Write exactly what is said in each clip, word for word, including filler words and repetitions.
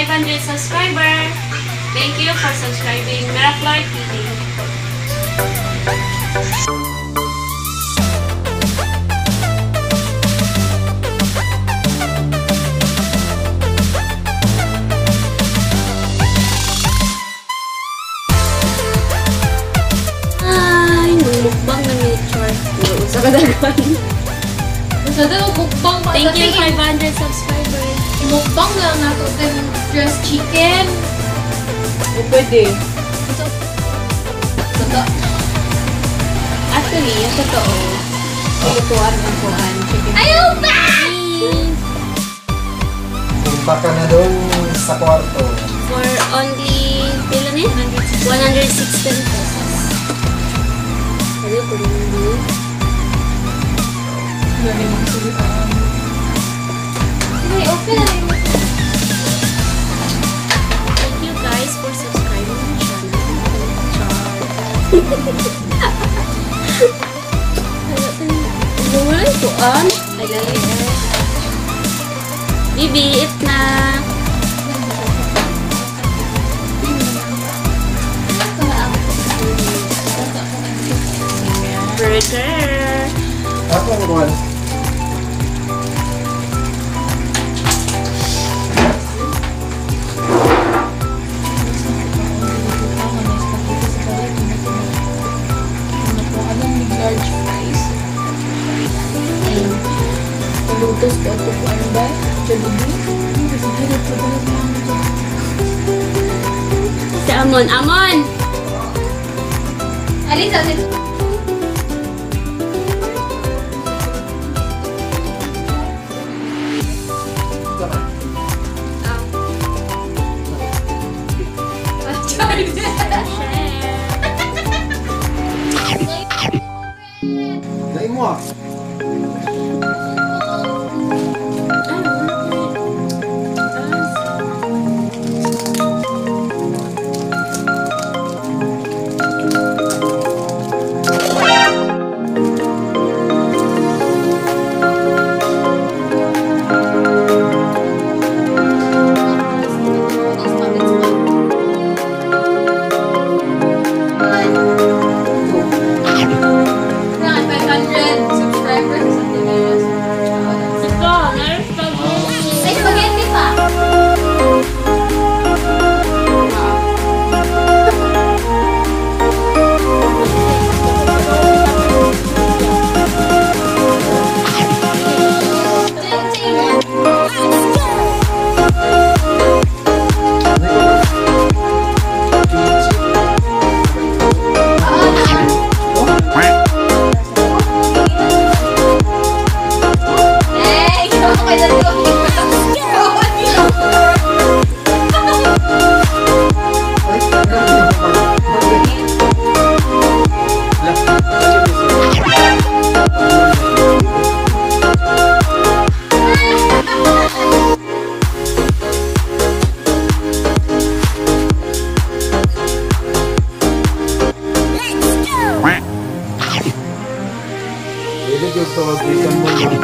five hundred subscribers. Thank you for subscribing Miraflor T V. Ay, mukbang na nature. Sa kadagwan. Sa daw mukbang pa. Thank you five hundred subscribers. Mukbang lang nato din dressed chicken. O pwede. Ito. Ito. Actually, yung totoo, itutuan ang kuhan. Ayaw ba? Punta ka na doon sa kwarto. For only, pila na yun? one hundred sixteen pesos. Ano ko rin yun? Lagi mong sulitan. Ay, okay na rin. Thank you guys for subscribing my channel. Wala ituan. Ay, lali eh. Bibi, eat na. Burger. Ako ang kuhan. Large fries. Lutos ko ito po ano ba? Jollibee? Kasi hirap ko ba lang Si Amon. Amon! alin sa atin? Dahil mo ah. Hindi ko tawagitan mo lang.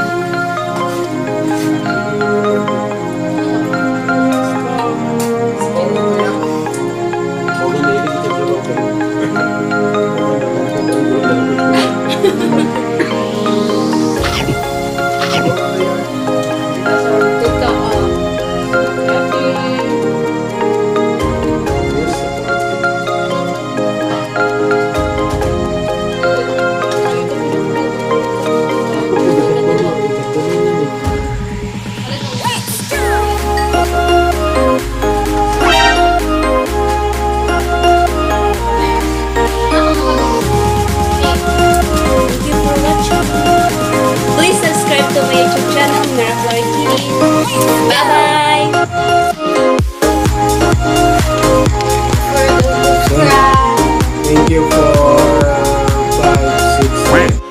Thank you for five, six, seven.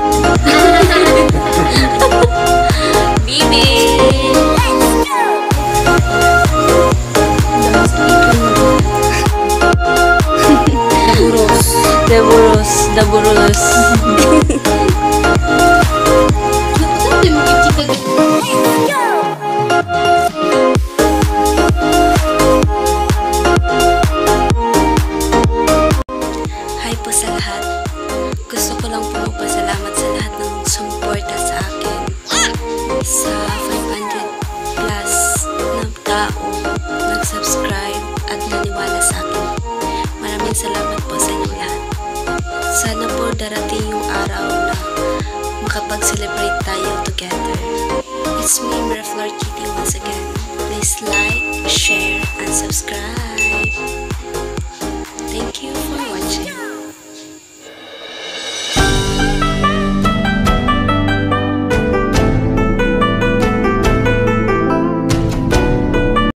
Bibi! Daburos. Daburos. Saan din mo i-chika dito? nag-subscribe at naniwala sa akin. Maraming salamat po sa inyong lahat. Sana po darating yung araw na makapag-celebrate tayo together. It's me, Miraflor Kitty once again. Please like, share, and subscribe.